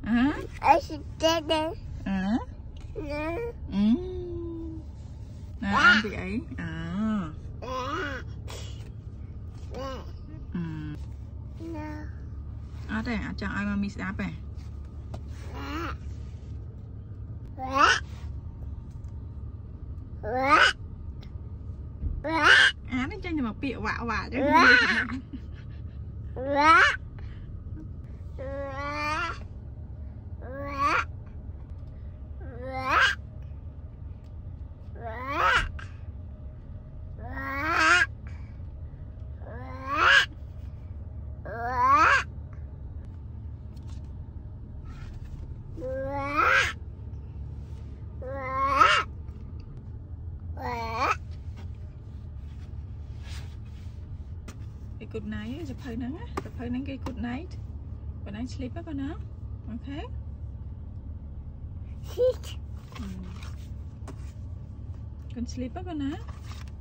Ăn bị ấy. Đây, cho ai mà miss app này. Nó chơi mà bịa vạ chứ. Good night, chụp hơi nắng cái good night. Good night sleep á con nó. Ok. Con sleep á con nó.